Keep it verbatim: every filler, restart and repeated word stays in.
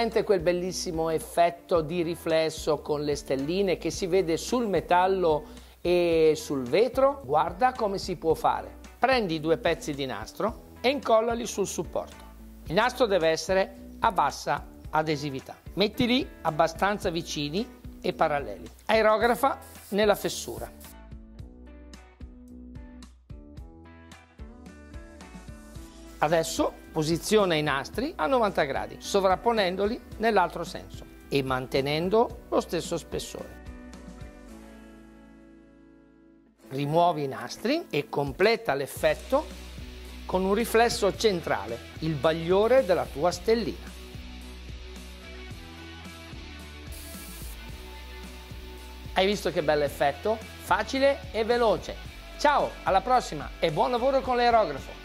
presente quel bellissimo effetto di riflesso con le stelline che si vede sul metallo e sul vetro? Guarda come si può fare. Prendi due pezzi di nastro e incollali sul supporto. Il nastro deve essere a bassa adesività. Mettili abbastanza vicini e paralleli. Aerografa nella fessura. Adesso posiziona i nastri a novanta gradi, sovrapponendoli nell'altro senso e mantenendo lo stesso spessore. Rimuovi i nastri e completa l'effetto con un riflesso centrale, il bagliore della tua stellina. Hai visto che bell'effetto? Facile e veloce. Ciao, alla prossima e buon lavoro con l'aerografo!